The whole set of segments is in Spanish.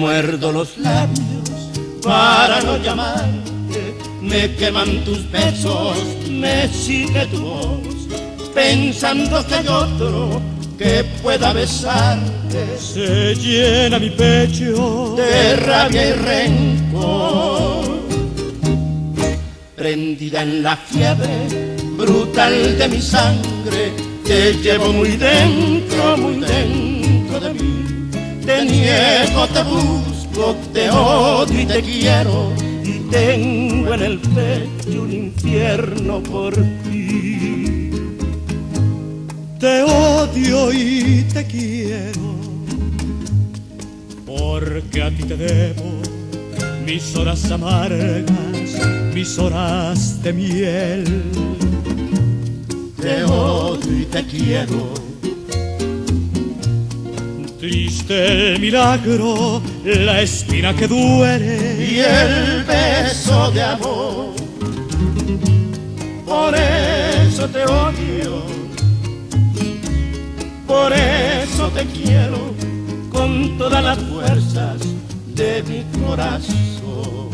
muerdo los labios para no llamarte, me queman tus besos, me sigue tu voz, pensando que hay otro que pueda besarte. Se llena mi pecho de rabia y rencor, prendida en la fiebre brutal de mi sangre, te llevo muy dentro de mí. Te niego, te busco, te odio y te quiero, y tengo en el pecho un infierno por ti. Te odio y te quiero, porque a ti te debo mis horas amargas, mis horas de miel. Te odio y te quiero, triste el milagro, la espina que duele y el beso de amor. Por eso te odio, por eso te quiero, con todas las fuerzas de mi corazón.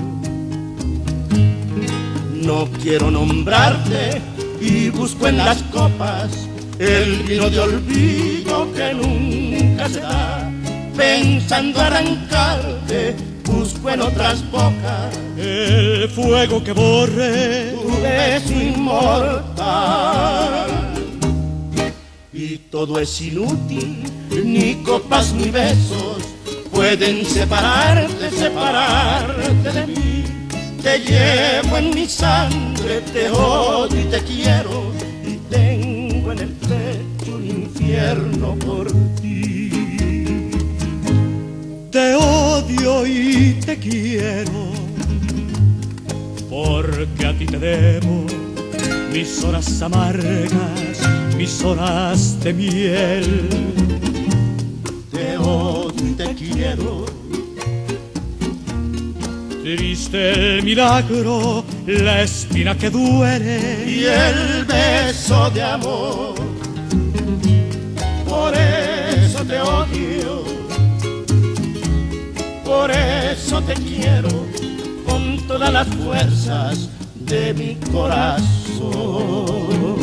No quiero nombrarte y busco en las copas el vino de olvido que nunca se da. Pensando arrancarte, busco en otras bocas el fuego que borre tu beso inmortal. Y todo es inútil, ni copas ni besos pueden separarte de mí. Te llevo en mi sangre, te odio y te quiero, y tengo en el pecho un infierno por ti. Te odio y te quiero, porque a ti te debo mis horas amargas, mis horas de miel. Te odio y te quiero, triste el milagro, la espina que duele y el beso de amor. Por eso te odio, por eso te quiero, con todas las fuerzas de mi corazón.